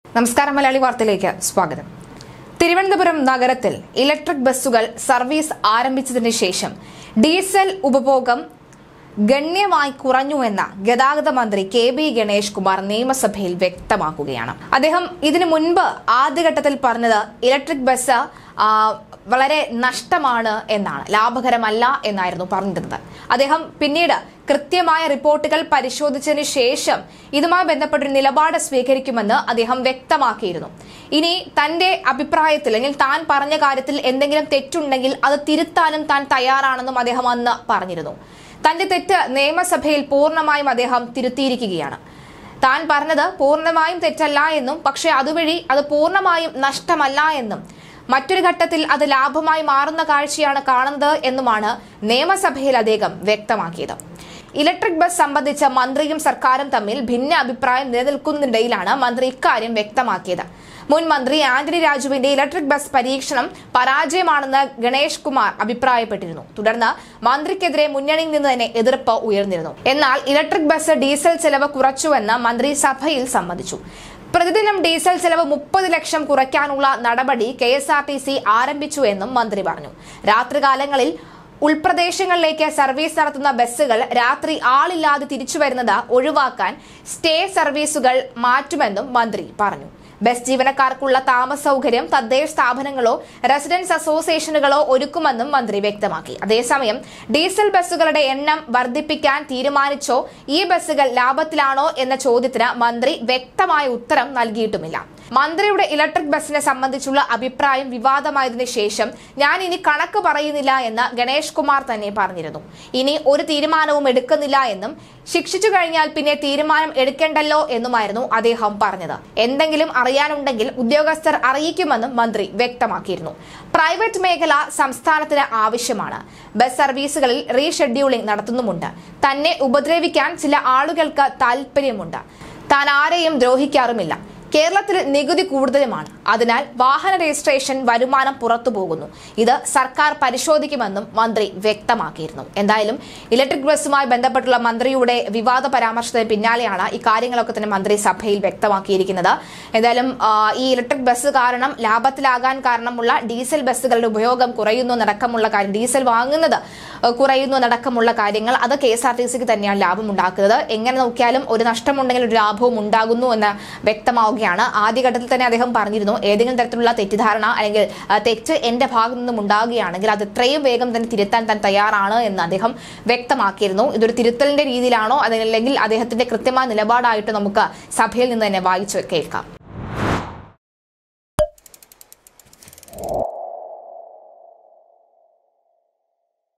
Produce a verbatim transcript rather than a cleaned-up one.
നമസ്കാരം, മലയാളി വാർത്തയിലേക്ക് സ്വാഗതം. തിരുവനന്തപുരം നഗരത്തിൽ ഇലക്ട്രിക് ബസ്സുകൾ സർവീസ് ആരംഭിച്ചതിന് ശേഷം ഡീസൽ ഉപഭോഗം ഗണ്യമായി കുറഞ്ഞുവെന്ന ഗതാഗത മന്ത്രി കെ ബി ഗണേഷ് കുമാർ നിയമസഭയിൽ വ്യക്തമാക്കുകയാണ്. അദ്ദേഹം ഇതിനു മുൻപ് ആദ്യഘട്ടത്തിൽ പറഞ്ഞത് ഇലക്ട്രിക് ബസ് വളരെ നഷ്ടമാണ് എന്നാണ്, ലാഭകരമല്ല എന്നായിരുന്നു പറഞ്ഞിരുന്നത്. അദ്ദേഹം പിന്നീട് കൃത്യമായ റിപ്പോർട്ടുകൾ പരിശോധിച്ചതിന് ശേഷം ഇതുമായി ബന്ധപ്പെട്ടൊരു നിലപാട് സ്വീകരിക്കുമെന്ന് അദ്ദേഹം വ്യക്തമാക്കിയിരുന്നു. ഇനി തന്റെ അഭിപ്രായത്തിൽ അല്ലെങ്കിൽ താൻ പറഞ്ഞ കാര്യത്തിൽ എന്തെങ്കിലും തെറ്റുണ്ടെങ്കിൽ അത് തിരുത്താനും താൻ തയ്യാറാണെന്നും അദ്ദേഹം അന്ന് പറഞ്ഞിരുന്നു. തന്റെ തെറ്റ് നിയമസഭയിൽ പൂർണ്ണമായും അദ്ദേഹം തിരുത്തിയിരിക്കുകയാണ്. താൻ പറഞ്ഞത് പൂർണ്ണമായും തെറ്റല്ല എന്നും പക്ഷെ അതുവഴി അത് പൂർണ്ണമായും നഷ്ടമല്ല എന്നും മറ്റൊരു ഘട്ടത്തിൽ അത് ലാഭമായി മാറുന്ന കാഴ്ചയാണ് കാണുന്നത് എന്നുമാണ് നിയമസഭയിൽ അദ്ദേഹം വ്യക്തമാക്കിയത്. ഇലക്ട്രിക് ബസ് സംബന്ധിച്ച മന്ത്രിയും സർക്കാരും തമ്മിൽ ഭിന്ന അഭിപ്രായം നിലനിൽക്കുന്നതിനിടയിലാണ് മന്ത്രി ഇക്കാര്യം വ്യക്തമാക്കിയത്. മുൻ മന്ത്രി ആന്റണി രാജുവിന്റെ ഇലക്ട്രിക് ബസ് പരീക്ഷണം പരാജയമാണെന്ന് ഗണേഷ് കുമാർ അഭിപ്രായപ്പെട്ടിരുന്നു. തുടർന്ന് മന്ത്രിക്കെതിരെ മുന്നണിയിൽ നിന്ന് തന്നെ എതിർപ്പ് ഉയർന്നിരുന്നു. എന്നാൽ ഇലക്ട്രിക് ബസ് ഡീസൽ ചെലവ് കുറച്ചുവെന്ന് മന്ത്രി സഭയിൽ സമ്മതിച്ചു. പ്രതിദിനം ഡീസൽ ചെലവ് മുപ്പത് ലക്ഷം കുറയ്ക്കാനുള്ള നടപടി K S R T C ആരംഭിച്ചു എന്നും മന്ത്രി പറഞ്ഞു. രാത്രികാലങ്ങളിൽ ഉൾപ്രദേശങ്ങളിലേക്ക് സർവീസ് നടത്തുന്ന ബസ്സുകൾ രാത്രി ആളില്ലാതെ തിരിച്ചുവരുന്നത് ഒഴിവാക്കാൻ സ്റ്റേ സർവീസുകൾ മാറ്റുമെന്നും മന്ത്രി പറഞ്ഞു. ബസ് ജീവനക്കാർക്കുള്ള താമസ സൗകര്യം തദ്ദേശ സ്ഥാപനങ്ങളോ റെസിഡൻസ് അസോസിയേഷനുകളോ ഒരുക്കുമെന്നും മന്ത്രി വ്യക്തമാക്കി. അതേസമയം ഡീസൽ ബസ്സുകളുടെ എണ്ണം വർദ്ധിപ്പിക്കാൻ തീരുമാനിച്ചോ ഈ ബസ്സുകൾ ലാഭത്തിലാണോ എന്ന ചോദ്യത്തിന് മന്ത്രി വ്യക്തമായ ഉത്തരം നൽകിയിട്ടുമില്ല. മന്ത്രിയുടെ ഇലക്ട്രിക് ബസിനെ സംബന്ധിച്ചുള്ള അഭിപ്രായം വിവാദമായതിനു ശേഷം ഞാൻ ഇനി കണക്ക് പറയുന്നില്ല എന്ന് ഗണേഷ് കുമാർ തന്നെ പറഞ്ഞിരുന്നു. ഇനി ഒരു തീരുമാനവും എടുക്കുന്നില്ല എന്നും ശിക്ഷിച്ചു കഴിഞ്ഞാൽ പിന്നെ തീരുമാനം എടുക്കേണ്ടല്ലോ എന്നുമായിരുന്നു അദ്ദേഹം പറഞ്ഞത്. എന്തെങ്കിലും അറിയാനുണ്ടെങ്കിൽ ഉദ്യോഗസ്ഥർ അറിയിക്കുമെന്നും മന്ത്രി വ്യക്തമാക്കിയിരുന്നു. പ്രൈവറ്റ് മേഖല സംസ്ഥാനത്തിന് ആവശ്യമാണ്. ബസ് സർവീസുകളിൽ റീഷെഡ്യൂളിംഗ് നടത്തുന്നുമുണ്ട്. തന്നെ ഉപദ്രവിക്കാൻ ചില ആളുകൾക്ക് താല്പര്യമുണ്ട്. താൻ ആരെയും ദ്രോഹിക്കാറുമില്ല. കേരളത്തിൽ നികുതി കൂടുതലുമാണ്. അതിനാൽ വാഹന രജിസ്ട്രേഷൻ വരുമാനം പുറത്തു പോകുന്നു. ഇത് സർക്കാർ പരിശോധിക്കുമെന്നും മന്ത്രി വ്യക്തമാക്കിയിരുന്നു. എന്തായാലും ഇലക്ട്രിക് ബസ്സുമായി ബന്ധപ്പെട്ടുള്ള മന്ത്രിയുടെ വിവാദ പരാമർശത്തിന് പിന്നാലെയാണ് ഈ കാര്യങ്ങളൊക്കെ തന്നെ മന്ത്രി സഭയിൽ വ്യക്തമാക്കിയിരിക്കുന്നത്. എന്തായാലും ഈ ഇലക്ട്രിക് ബസ് കാരണം ലാഭത്തിലാകാൻ കാരണമുള്ള ഡീസൽ ബസ്സുകളുടെ ഉപയോഗം കുറയുന്നു നടക്കമുള്ള കാര്യം, ഡീസൽ വാങ്ങുന്നത് കുറയുന്നു നടക്കമുള്ള കാര്യങ്ങൾ അത് കെ എസ് ആർ ടി സിക്ക് തന്നെയാണ് ലാഭം ഉണ്ടാക്കുന്നത്. എങ്ങനെ നോക്കിയാലും ഒരു നഷ്ടമുണ്ടെങ്കിൽ ഒരു ലാഭവും ഉണ്ടാകുന്നു എന്ന് വ്യക്തമാവുകയാണ്. ആദ്യഘട്ടത്തിൽ തന്നെ അദ്ദേഹം പറഞ്ഞിരുന്നു, ഏതെങ്കിലും തരത്തിലുള്ള തെറ്റിദ്ധാരണ അല്ലെങ്കിൽ തെറ്റ് എന്റെ ഭാഗത്തു നിന്നും ഉണ്ടാകുകയാണെങ്കിൽ അത് എത്രയും വേഗം തന്നെ തിരുത്താൻ താൻ തയ്യാറാണ് എന്ന് അദ്ദേഹം വ്യക്തമാക്കിയിരുന്നു. ഇതൊരു തിരുത്തലിന്റെ രീതിയിലാണോ അതല്ലെങ്കിൽ അദ്ദേഹത്തിന്റെ കൃത്യമായ നിലപാടായിട്ട് നമുക്ക് സഭയിൽ നിന്ന് തന്നെ വായിച്ചു കേൾക്കാം.